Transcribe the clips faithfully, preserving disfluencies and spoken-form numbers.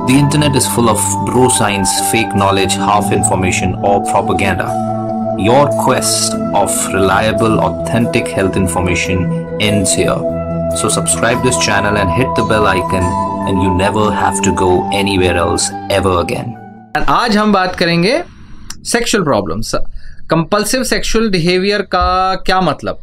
The internet is full of bro science, fake knowledge, half information, or propaganda. Your quest of reliable, authentic health information ends here. So subscribe this channel and hit the bell icon, and you never have to go anywhere else ever again. आज हम बात करेंगे sexual problems. Compulsive sexual behaviour का क्या मतलब?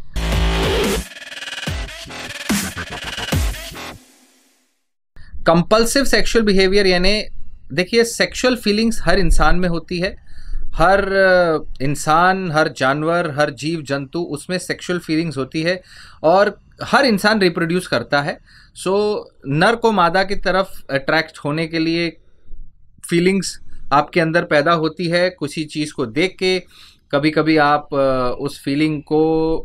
Compulsive sexual behaviour यानी देखिए, sexual feelings हर इंसान में होती है। हर इंसान, हर जानवर, हर जीव जंतु, उसमें सेक्सुअल फीलिंग्स होती है और हर इंसान रिप्रोड्यूस करता है। सो so, नर को मादा की तरफ अट्रैक्ट होने के लिए फीलिंग्स आपके अंदर पैदा होती है किसी चीज़ को देख के। कभी कभी आप उस फीलिंग को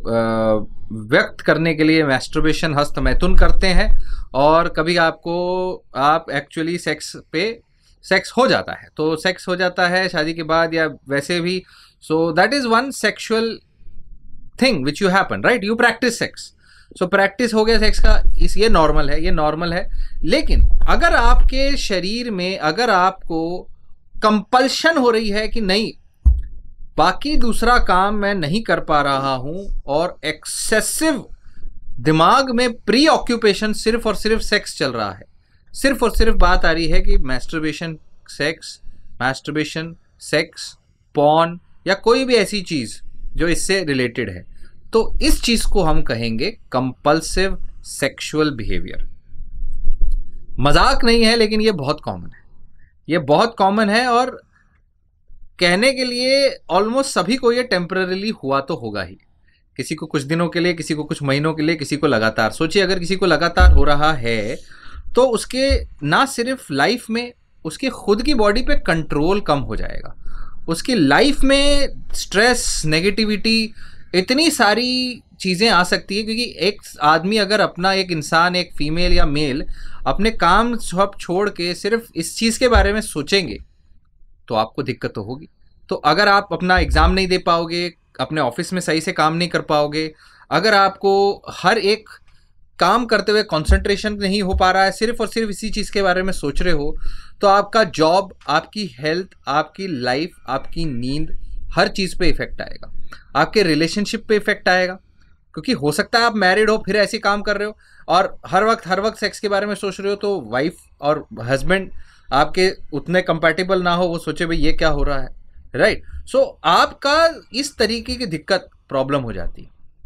व्यक्त करने के लिए मैस्टरबेशन, हस्त मैथुन करते हैं, और कभी आपको आप एक्चुअली सेक्स पे सेक्स हो जाता है, तो सेक्स हो जाता है शादी के बाद या वैसे भी। So that is one sexual thing which you happen, right? You practise sex, so practice हो गया सेक्स का, इस ये नॉर्मल है, ये नॉर्मल है। लेकिन अगर आपके शरीर में अगर आपको कंपल्शन हो रही है कि नहीं, बाकी दूसरा काम मैं नहीं कर पा रहा हूं, और एक्सेसिव दिमाग में प्री ऑक्यूपेशन सिर्फ और सिर्फ सेक्स चल रहा है, सिर्फ और सिर्फ बात आ रही है कि masturbation sex, masturbation sex, porn या कोई भी ऐसी चीज़ जो इससे रिलेटेड है, तो इस चीज़ को हम कहेंगे कंपल्सिव सेक्सुअल बिहेवियर। मजाक नहीं है, लेकिन ये बहुत कॉमन है, ये बहुत कॉमन है। और कहने के लिए ऑलमोस्ट सभी को ये टेम्पररीली हुआ तो होगा ही, किसी को कुछ दिनों के लिए, किसी को कुछ महीनों के लिए, किसी को लगातार। सोचिए, अगर किसी को लगातार हो रहा है तो उसके ना सिर्फ लाइफ में उसके खुद की बॉडी पे कंट्रोल कम हो जाएगा, उसकी लाइफ में स्ट्रेस, नेगेटिविटी, इतनी सारी चीज़ें आ सकती है। क्योंकि एक आदमी अगर अपना, एक इंसान, एक फीमेल या मेल अपने काम सब छोड़ के सिर्फ इस चीज़ के बारे में सोचेंगे तो आपको दिक्कत तो होगी। तो अगर आप अपना एग्ज़ाम नहीं दे पाओगे, अपने ऑफिस में सही से काम नहीं कर पाओगे, अगर आपको हर एक काम करते हुए कंसंट्रेशन नहीं हो पा रहा है, सिर्फ और सिर्फ इसी चीज़ के बारे में सोच रहे हो, तो आपका जॉब, आपकी हेल्थ, आपकी लाइफ, आपकी नींद, हर चीज़ पे इफेक्ट आएगा। आपके रिलेशनशिप पे इफेक्ट आएगा, क्योंकि हो सकता है आप मैरिड हो, फिर ऐसे काम कर रहे हो और हर वक्त हर वक्त सेक्स के बारे में सोच रहे हो, तो वाइफ और हस्बैंड आपके उतने कंपैटिबल ना हो, वो सोचे भाई ये क्या हो रहा है, राइट? सो so, आपका इस तरीके की दिक्कत, प्रॉब्लम हो जाती है।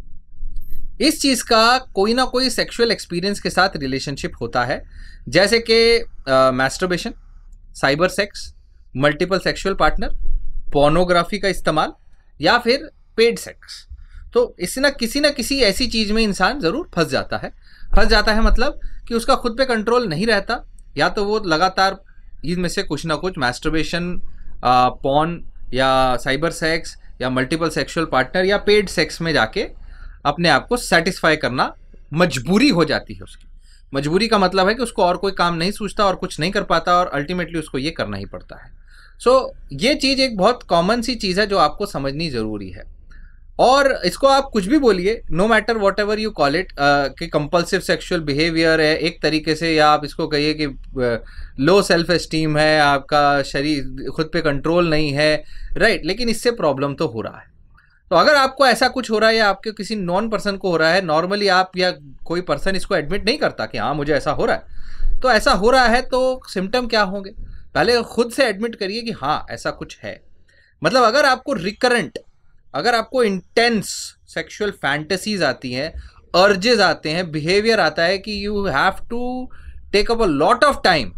इस चीज़ का कोई ना कोई सेक्सुअल एक्सपीरियंस के साथ रिलेशनशिप होता है, जैसे कि masturbation, cyber sex, multiple sexual partner, pornography का इस्तेमाल, या फिर पेड सेक्स। तो इसी ना किसी ना किसी ऐसी चीज़ में इंसान ज़रूर फंस जाता है। फंस जाता है मतलब कि उसका खुद पे कंट्रोल नहीं रहता, या तो वो लगातार इनमें से कुछ ना कुछ मैस्टरबेशन, पॉर्न या साइबर सेक्स या मल्टीपल सेक्सुअल पार्टनर या पेड सेक्स में जाके अपने आप को सेटिस्फाई करना मजबूरी हो जाती है उसकी। मजबूरी का मतलब है कि उसको और कोई काम नहीं सूझता और कुछ नहीं कर पाता, और अल्टीमेटली उसको ये करना ही पड़ता है। सो so, ये चीज़ एक बहुत कॉमन सी चीज़ है जो आपको समझनी ज़रूरी है। और इसको आप कुछ भी बोलिए, no matter whatever you call it, कि कंपल्सिव सेक्सुअल बिहेवियर है एक तरीके से, या आप इसको कहिए कि लो सेल्फ एस्टीम है, आपका शरीर खुद पे कंट्रोल नहीं है, राइट? लेकिन इससे प्रॉब्लम तो हो रहा है। तो अगर आपको ऐसा कुछ हो रहा है या आपके किसी नॉन पर्सन को हो रहा है, नॉर्मली आप या कोई पर्सन इसको एडमिट नहीं करता कि हाँ मुझे ऐसा हो रहा है, तो ऐसा हो रहा है तो सिम्टम क्या होंगे, पहले खुद से एडमिट करिए कि हाँ ऐसा कुछ है। मतलब अगर आपको रिकरेंट, अगर आपको इंटेंस सेक्सुअल फैंटेसीज आती हैं, अर्जेस आते हैं, बिहेवियर आता है कि you have to take up a lot of time,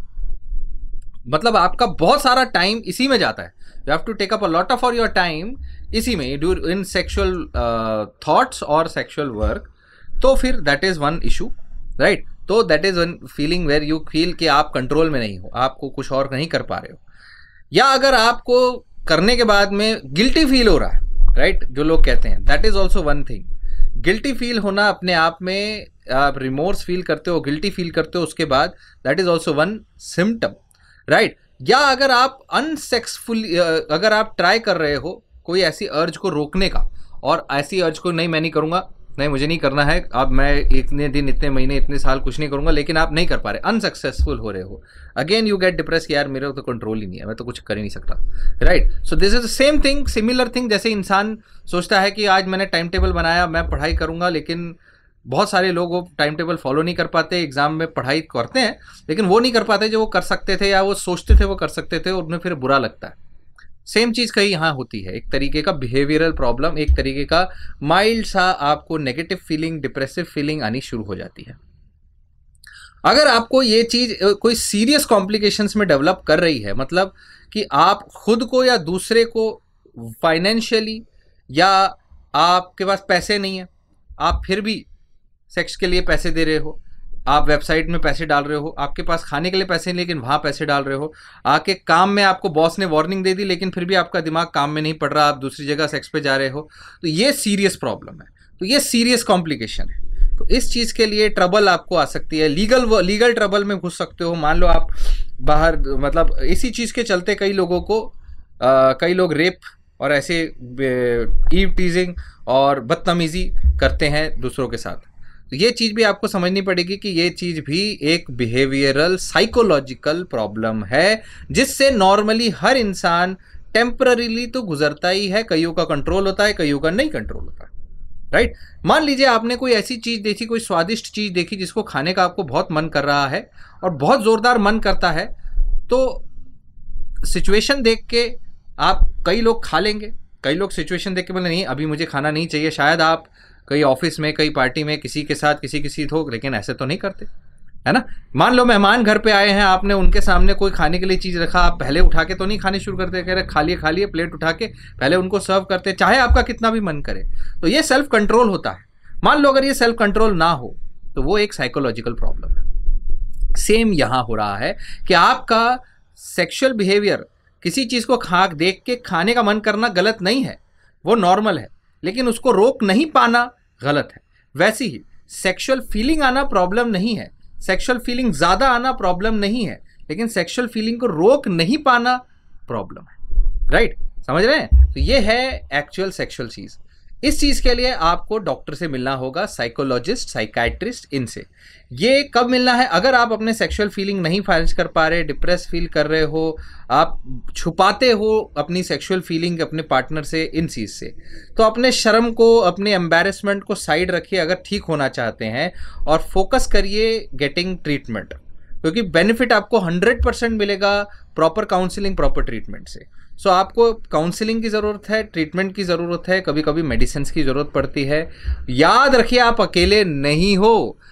मतलब आपका बहुत सारा टाइम इसी में जाता है, you have to take up a lot of your time इसी में, डू इन सेक्सुअल थॉट्स और सेक्सुअल वर्क, तो फिर that is one issue, right? तो that is one feeling where you feel कि आप कंट्रोल में नहीं हो, आपको कुछ और नहीं कर पा रहे हो। या अगर आपको करने के बाद में गिल्टी फील हो रहा है, राइट right? जो लोग कहते हैं, that is also one thing. Guilty feel होना, अपने आप में आप रिमोर्स फील करते हो, गिल्टी फील करते हो उसके बाद, that is also one symptom, right? या अगर आप अनसेक्सफुल, अगर आप ट्राई कर रहे हो कोई ऐसी अर्ज को रोकने का, और ऐसी अर्ज को नहीं, मैं नहीं करूँगा, नहीं मुझे नहीं करना है, अब मैं इतने दिन इतने महीने इतने साल कुछ नहीं करूंगा, लेकिन आप नहीं कर पा रहे, अनसक्सेसफुल हो रहे हो, अगेन यू गेट डिप्रेस कि यार मेरे तो कंट्रोल ही नहीं है, मैं तो कुछ कर ही नहीं सकता, right. So this is the same thing, similar thing, जैसे इंसान सोचता है कि आज मैंने टाइम टेबल बनाया, मैं पढ़ाई करूंगा, लेकिन बहुत सारे लोग वो टाइम टेबल फॉलो नहीं कर पाते, एग्जाम में पढ़ाई करते हैं लेकिन वो नहीं कर पाते जो वो कर सकते थे या वो सोचते थे वो कर सकते थे, और उन्हें फिर बुरा लगता है। सेम चीज कहीं यहाँ होती है, एक तरीके का बिहेवियरल प्रॉब्लम, एक तरीके का माइल्ड सा आपको नेगेटिव फीलिंग, डिप्रेसिव फीलिंग आनी शुरू हो जाती है। अगर आपको ये चीज कोई सीरियस कॉम्प्लिकेशंस में डेवलप कर रही है, मतलब कि आप खुद को या दूसरे को फाइनेंशियली, या आपके पास पैसे नहीं है आप फिर भी सेक्स के लिए पैसे दे रहे हो, आप वेबसाइट में पैसे डाल रहे हो, आपके पास खाने के लिए पैसे नहीं लेकिन वहां पैसे डाल रहे हो, आपके काम में आपको बॉस ने वार्निंग दे दी लेकिन फिर भी आपका दिमाग काम में नहीं पड़ रहा, आप दूसरी जगह सेक्स पे जा रहे हो, तो ये सीरियस प्रॉब्लम है, तो ये सीरियस कॉम्प्लिकेशन है। तो इस चीज के लिए ट्रबल आपको आ सकती है, लीगल लीगल ट्रबल में घुस सकते हो। मान लो आप बाहर, मतलब इसी चीज के चलते कई लोगों को आ, कई लोग रेप और ऐसे ईव टीजिंग और बदतमीजी करते हैं दूसरों के साथ। तो ये चीज भी आपको समझनी पड़ेगी कि ये चीज भी एक बिहेवियरल साइकोलॉजिकल प्रॉब्लम है, जिससे नॉर्मली हर इंसान टेम्पररीली तो गुजरता ही है, कईयों का कंट्रोल होता है, कईयों का नहीं कंट्रोल होता, राइट। मान लीजिए आपने कोई ऐसी चीज देखी, कोई स्वादिष्ट चीज देखी जिसको खाने का आपको बहुत मन कर रहा है और बहुत जोरदार मन करता है, तो सिचुएशन देख के आप, कई लोग खा लेंगे, कई लोग सिचुएशन देख के बोले नहीं अभी मुझे खाना नहीं चाहिए, शायद आप कई ऑफिस में, कई पार्टी में किसी के साथ किसी किसी हो, लेकिन ऐसे तो नहीं करते, है ना। मान लो मेहमान घर पे आए हैं, आपने उनके सामने कोई खाने के लिए चीज रखा, आप पहले उठा के तो नहीं खाने शुरू करते, कह रहे खा लिए खा लिए, प्लेट उठा के पहले उनको सर्व करते, चाहे आपका कितना भी मन करे। तो ये सेल्फ कंट्रोल होता है। मान लो अगर ये सेल्फ कंट्रोल ना हो तो वो एक साइकोलॉजिकल प्रॉब्लम है। सेम यहां हो रहा है कि आपका सेक्सुअल बिहेवियर, किसी चीज को खा देख के खाने का मन करना गलत नहीं है, वो नॉर्मल है, लेकिन उसको रोक नहीं पाना गलत है। वैसे ही सेक्सुअल फीलिंग आना प्रॉब्लम नहीं है, सेक्सुअल फीलिंग ज्यादा आना प्रॉब्लम नहीं है, लेकिन सेक्सुअल फीलिंग को रोक नहीं पाना प्रॉब्लम है, राइट। समझ रहे हैं? तो ये है एक्चुअल सेक्सुअल चीज। इस चीज के लिए आपको डॉक्टर से मिलना होगा, साइकोलॉजिस्ट, साइकाइट्रिस्ट, इनसे। ये कब मिलना है? अगर आप अपने सेक्सुअल फीलिंग नहीं फाइनेंस कर पा रहे, डिप्रेस फील कर रहे हो, आप छुपाते हो अपनी सेक्सुअल फीलिंग अपने पार्टनर से, इन चीज से, तो अपने शर्म को, अपने एम्बैरेसमेंट को साइड रखिए अगर ठीक होना चाहते हैं, और फोकस करिए गेटिंग ट्रीटमेंट, क्योंकि बेनिफिट आपको हंड्रेड परसेंट मिलेगा प्रॉपर काउंसलिंग, प्रॉपर ट्रीटमेंट से। सो so, आपको काउंसलिंग की ज़रूरत है, ट्रीटमेंट की ज़रूरत है, कभी कभी मेडिसिन की ज़रूरत पड़ती है। याद रखिए आप अकेले नहीं हो,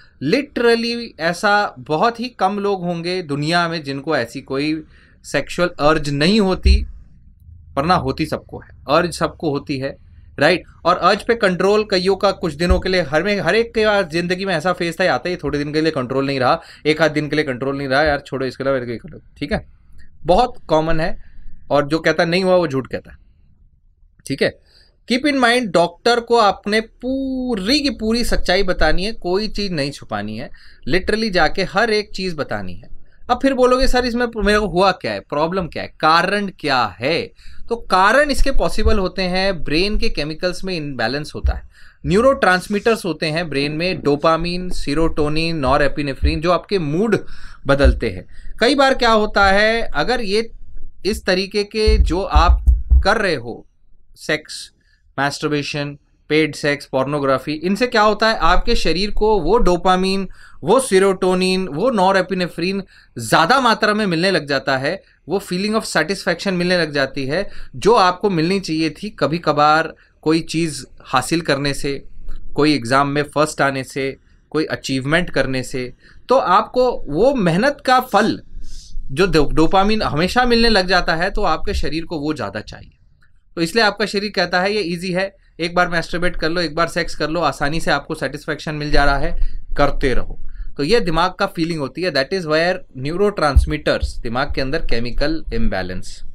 लिटरली ऐसा बहुत ही कम लोग होंगे दुनिया में जिनको ऐसी कोई सेक्सुअल अर्ज नहीं होती, वरना होती सबको है, अर्ज सबको होती है, राइट। और अर्ज पे कंट्रोल कईयों का कुछ दिनों के लिए, हर में हर एक के जिंदगी में ऐसा फेस था, आता ही थोड़े दिन के लिए कंट्रोल नहीं रहा, एक आध दिन के लिए कंट्रोल नहीं रहा, यार छोड़ो इसके अलावा मेरे को, ठीक है, बहुत कॉमन है। और जो कहता नहीं हुआ वो झूठ कहता है, ठीक है। कीप इन माइंड, डॉक्टर को आपने पूरी की पूरी सच्चाई बतानी है, कोई चीज नहीं छुपानी है, लिटरली जाके हर एक चीज बतानी है। अब फिर बोलोगे सर इसमें मेरे को हुआ क्या है, प्रॉब्लम क्या है, कारण क्या है? तो कारण इसके पॉसिबल होते हैं, ब्रेन के केमिकल्स में इनबैलेंस होता है, न्यूरोट्रांसमीटर्स होते हैं ब्रेन में, डोपामीन, सीरोटोनिन, नॉरएपिनेफ्रिन, जो आपके मूड बदलते हैं। कई बार क्या होता है, अगर ये इस तरीके के जो आप कर रहे हो, sex, masturbation, paid sex, pornography, इनसे क्या होता है, आपके शरीर को वो डोपामीन, वो सीरोटोनिन, वो नॉरएपिनेफ्रिन ज़्यादा मात्रा में मिलने लग जाता है, वो फीलिंग ऑफ सेटिस्फैक्शन मिलने लग जाती है जो आपको मिलनी चाहिए थी कभी कभार कोई चीज़ हासिल करने से, कोई एग्ज़ाम में फर्स्ट आने से, कोई अचीवमेंट करने से। तो आपको वो मेहनत का फल जो डोपामीन हमेशा मिलने लग जाता है, तो आपके शरीर को वो ज़्यादा चाहिए। तो इसलिए आपका शरीर कहता है ये इजी है, एक बार मैस्टरबेट कर लो, एक बार सेक्स कर लो, आसानी से आपको सेटिस्फैक्शन मिल जा रहा है, करते रहो। तो ये दिमाग का फीलिंग होती है, दैट इज वेयर न्यूरोट्रांसमीटर्स, दिमाग के अंदर केमिकल इम्बैलेंस।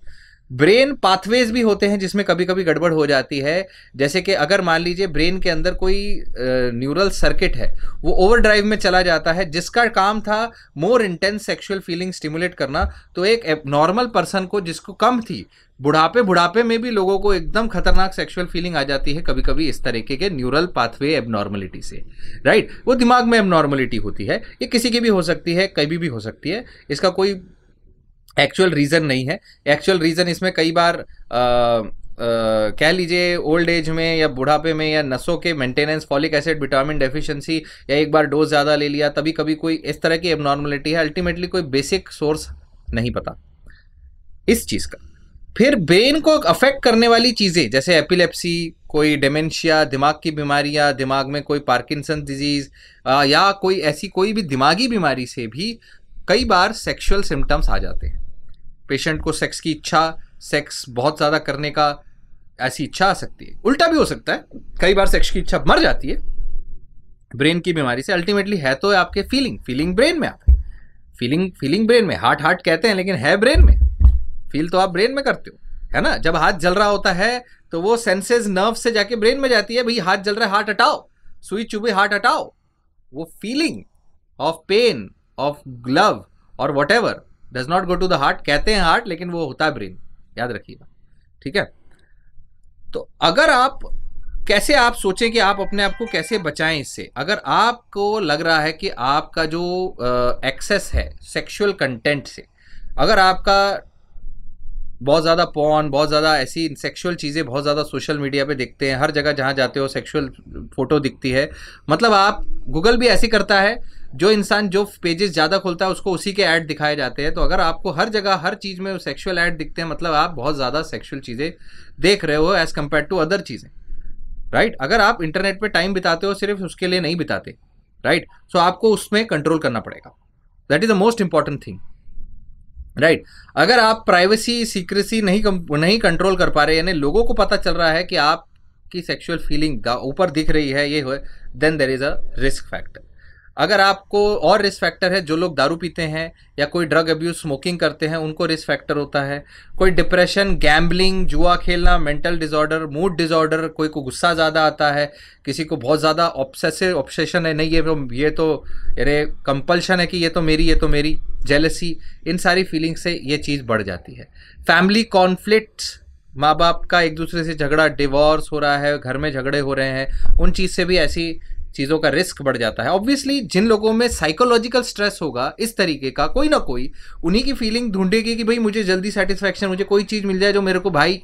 ब्रेन पाथवेज भी होते हैं जिसमें कभी कभी गड़बड़ हो जाती है। जैसे कि अगर मान लीजिए ब्रेन के अंदर कोई न्यूरल सर्किट है, वो ओवरड्राइव में चला जाता है, जिसका काम था more intense sexual feeling stimulate करना, तो एक नॉर्मल पर्सन को जिसको कम थी, बुढ़ापे बुढ़ापे में भी लोगों को एकदम खतरनाक सेक्सुअल फीलिंग आ जाती है कभी कभी इस तरीके के न्यूरल पाथवे एबनॉर्मलिटी से, राइट। वो दिमाग में एबनॉर्मलिटी होती है, ये किसी की भी हो सकती है, कभी भी हो सकती है, इसका कोई एक्चुअल रीज़न नहीं है। एक्चुअल रीज़न इसमें कई बार कह लीजिए ओल्ड एज में या बुढ़ापे में या नसों के maintenance, folic acid vitamin deficiency, या एक बार डोज ज़्यादा ले लिया तभी कभी कोई इस तरह की एबनॉर्मलिटी है। अल्टीमेटली कोई बेसिक सोर्स नहीं पता इस चीज़ का। फिर ब्रेन को अफेक्ट करने वाली चीज़ें जैसे एपिलेप्सी, कोई डिमेंशिया, दिमाग की बीमारियां, दिमाग में कोई पार्किंसन डिजीज या कोई ऐसी कोई भी दिमागी बीमारी से भी कई बार सेक्सुअल सिम्टम्स आ जाते हैं। पेशेंट को सेक्स की इच्छा, सेक्स बहुत ज़्यादा करने का ऐसी इच्छा आ सकती है। उल्टा भी हो सकता है, कई बार सेक्स की इच्छा मर जाती है ब्रेन की बीमारी से। अल्टीमेटली है तो आपके फीलिंग फीलिंग ब्रेन में आता है, फीलिंग फीलिंग ब्रेन में, हार्ट हार्ट कहते हैं लेकिन है ब्रेन में। फील तो आप ब्रेन में करते हो, है ना। जब हाथ जल रहा होता है तो वो सेंसेस नर्व से जाके ब्रेन में जाती है, भाई हाथ जल रहा है, हाथ हटाओ, सुई चुभे हाथ हटाओ। वो feeling of pain, of love और whatever does not go to the heart, कहते हैं हार्ट लेकिन वो होता है ब्रेन, याद रखिएगा, ठीक है। तो अगर आप कैसे आप सोचें कि आप अपने आप को कैसे बचाएं इससे। अगर आपको लग रहा है कि आपका जो एक्सेस है सेक्सुअल कंटेंट से, अगर आपका बहुत ज़्यादा पॉर्न, बहुत ज़्यादा ऐसी सेक्सुअल चीज़ें बहुत ज़्यादा सोशल मीडिया पे दिखते हैं, हर जगह जहाँ जाते हो सेक्सुअल फोटो दिखती है, मतलब आप गूगल भी ऐसी करता है, जो इंसान जो पेजेस ज़्यादा खोलता है उसको उसी के ऐड दिखाए जाते हैं। तो अगर आपको हर जगह हर चीज़ में सेक्सुअल ऐड दिखते हैं, मतलब आप बहुत ज़्यादा सेक्सुअल चीज़ें देख रहे हो एज़ कम्पेयर टू अदर चीज़ें, राइट। अगर आप इंटरनेट पे टाइम बिताते हो सिर्फ उसके लिए नहीं बिताते, राइट, सो आपको उसमें कंट्रोल करना पड़ेगा। That is the most important thing, right. अगर आप प्राइवेसी सीक्रेसी नहीं नहीं कंट्रोल कर पा रहे, यानी लोगों को पता चल रहा है कि आपकी सेक्सुअल फीलिंग ऊपर दिख रही है, ये हो, then there is a risk factor. अगर आपको और रिस्क फैक्टर है, जो लोग दारू पीते हैं या कोई ड्रग अब्यूज स्मोकिंग करते हैं उनको रिस्क फैक्टर होता है। कोई डिप्रेशन, गैम्बलिंग, जुआ खेलना, मेंटल डिसऑर्डर, मूड डिसऑर्डर, कोई को गुस्सा ज़्यादा आता है, किसी को बहुत ज़्यादा ऑब्सेसिव ऑब्सेशन है, नहीं ये तो ये तो अरे कंपल्शन है कि ये तो मेरी ये तो मेरी, जेलसी, इन सारी फीलिंग से ये चीज़ बढ़ जाती है। फैमिली कॉन्फ्लिक्ट्स, माँ बाप का एक दूसरे से झगड़ा, डिवोर्स हो रहा है, घर में झगड़े हो रहे हैं, उन चीज़ से भी ऐसी चीज़ों का रिस्क बढ़ जाता है। ऑब्वियसली जिन लोगों में साइकोलॉजिकल स्ट्रेस होगा इस तरीके का, कोई ना कोई उन्हीं की फीलिंग ढूंढेगी कि भाई मुझे जल्दी सेटिस्फैक्शन, मुझे कोई चीज़ मिल जाए जो मेरे को भाई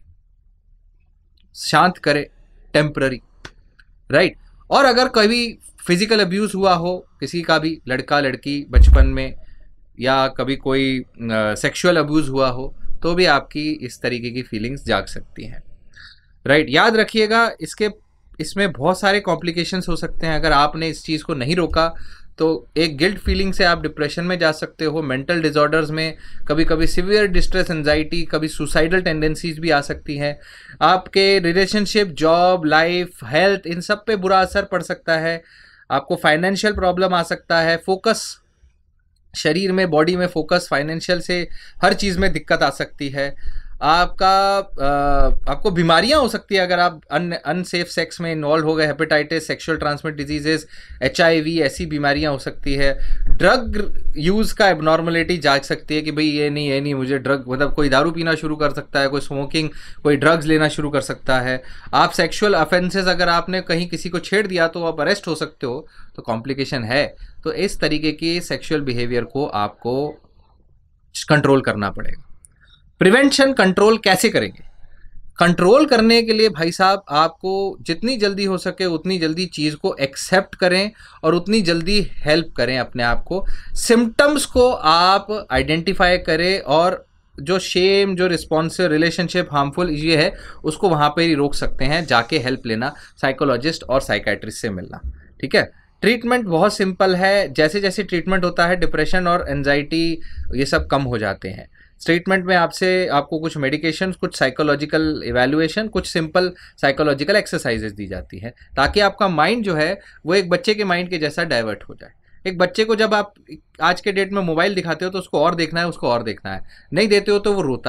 शांत करे, टेम्पररी, राइट। और अगर कभी फिजिकल अब्यूज हुआ हो किसी का भी, लड़का लड़की बचपन में, या कभी कोई सेक्सुअल अब्यूज हुआ हो, तो भी आपकी इस तरीके की फीलिंग्स जाग सकती हैं, राइट। याद रखिएगा इसके इसमें बहुत सारे कॉम्प्लिकेशंस हो सकते हैं। अगर आपने इस चीज़ को नहीं रोका तो एक गिल्ट फीलिंग से आप डिप्रेशन में जा सकते हो। मेंटल डिसऑर्डर्स में कभी कभी सिवियर डिस्ट्रेस, एंजाइटी, कभी सुसाइडल टेंडेंसीज भी आ सकती हैं। आपके रिलेशनशिप, जॉब, लाइफ, हेल्थ, इन सब पे बुरा असर पड़ सकता है। आपको फाइनेंशियल प्रॉब्लम आ सकता है, फोकस, शरीर में, बॉडी में फोकस, फाइनेंशियल से हर चीज़ में दिक्कत आ सकती है। आपका आ, आपको बीमारियां हो सकती है अगर आप अन अनसेफ सेक्स में इन्वॉल्व हो गए, hepatitis, sexual transmit diseases, HIV, ऐसी बीमारियां हो सकती है। ड्रग यूज़ का एबनॉर्मलिटी जाग सकती है कि भाई ये नहीं ये नहीं मुझे ड्रग, मतलब कोई दारू पीना शुरू कर सकता है, कोई स्मोकिंग, कोई ड्रग्स लेना शुरू कर सकता है। आप सेक्सुअल ऑफेंसेस, अगर आपने कहीं किसी को छेड़ दिया तो आप अरेस्ट हो सकते हो, तो कॉम्प्लिकेशन है। तो इस तरीके के सेक्सुअल बिहेवियर को आपको कंट्रोल करना पड़ेगा। प्रिवेंशन कंट्रोल कैसे करेंगे? कंट्रोल करने के लिए भाई साहब आपको जितनी जल्दी हो सके उतनी जल्दी चीज़ को एक्सेप्ट करें और उतनी जल्दी हेल्प करें अपने आप को। सिम्टम्स को आप आइडेंटिफाई करें और जो शेम, जो रिस्पॉन्सिव, रिलेशनशिप हार्मफुल ये है उसको वहाँ पे ही रोक सकते हैं, जाके हेल्प लेना, साइकोलॉजिस्ट और साइकाइट्रिस्ट से मिलना, ठीक है। ट्रीटमेंट बहुत सिंपल है, जैसे जैसे ट्रीटमेंट होता है डिप्रेशन और एंजाइटी ये सब कम हो जाते हैं। ट्रीटमेंट में आपसे आपको कुछ मेडिकेशन, कुछ साइकोलॉजिकल इवैल्यूएशन, कुछ सिंपल साइकोलॉजिकल एक्सरसाइजेज दी जाती हैं ताकि आपका माइंड जो है वो एक बच्चे के माइंड के जैसा डाइवर्ट हो जाए। एक बच्चे को जब आप आज के डेट में मोबाइल दिखाते हो तो उसको और देखना है, उसको और देखना है, नहीं देते हो तो वो रोता है,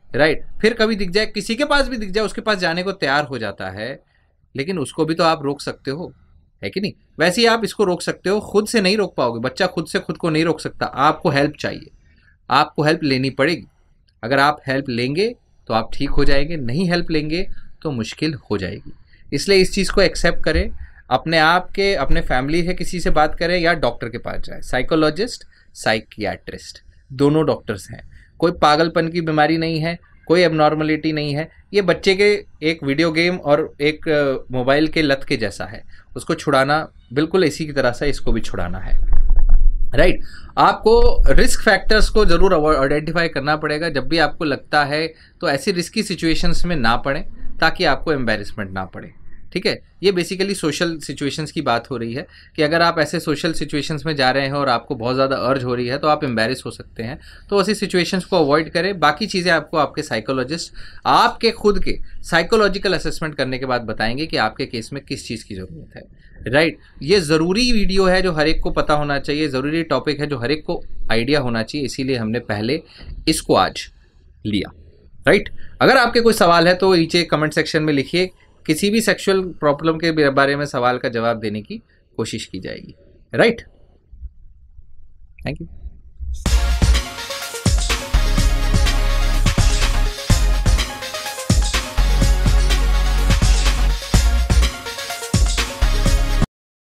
राइट। फिर कभी दिख जाए, किसी के पास भी दिख जाए, उसके पास जाने को तैयार हो जाता है, लेकिन उसको भी तो आप रोक सकते हो, है कि नहीं? वैसे ही आप इसको रोक सकते हो, खुद से नहीं रोक पाओगे, बच्चा खुद से खुद को नहीं रोक सकता, आपको हेल्प चाहिए, आपको हेल्प लेनी पड़ेगी। अगर आप हेल्प लेंगे तो आप ठीक हो जाएंगे, नहीं हेल्प लेंगे तो मुश्किल हो जाएगी। इसलिए इस चीज़ को एक्सेप्ट करें, अपने आप के, अपने फैमिली से किसी से बात करें या डॉक्टर के पास जाए, साइकोलॉजिस्ट, साइकियाट्रिस्ट, दोनों डॉक्टर्स हैं। कोई पागलपन की बीमारी नहीं है, कोई एबनॉर्मलिटी नहीं है, ये बच्चे के एक वीडियो गेम और एक मोबाइल के लत के जैसा है, उसको छुड़ाना बिल्कुल इसी की तरह से इसको भी छुड़ाना है, राइट right? आपको रिस्क फैक्टर्स को जरूर आइडेंटिफाई करना पड़ेगा। जब भी आपको लगता है तो ऐसी रिस्की सिचुएशंस में ना पड़े, ताकि आपको एम्बैरेसमेंट ना पड़े, ठीक है? ये बेसिकली सोशल सिचुएशंस की बात हो रही है कि अगर आप ऐसे सोशल सिचुएशंस में जा रहे हैं और आपको बहुत ज़्यादा अर्ज हो रही है तो आप एम्बैरेस हो सकते हैं, तो ऐसी सिचुएशंस को अवॉइड करें। बाकी चीज़ें आपको आपके साइकोलॉजिस्ट आपके खुद के साइकोलॉजिकल असेसमेंट करने के बाद बताएंगे कि आपके केस में किस चीज़ की ज़रूरत है, राइट right? ये ज़रूरी वीडियो है जो हर एक को पता होना चाहिए, ज़रूरी टॉपिक है जो हर एक को आइडिया होना चाहिए, इसीलिए हमने पहले इसको आज लिया, राइट right? अगर आपके कोई सवाल है तो नीचे कमेंट सेक्शन में लिखिए, किसी भी सेक्सुअल प्रॉब्लम के बारे में सवाल का जवाब देने की कोशिश की जाएगी, राइट? Thank you.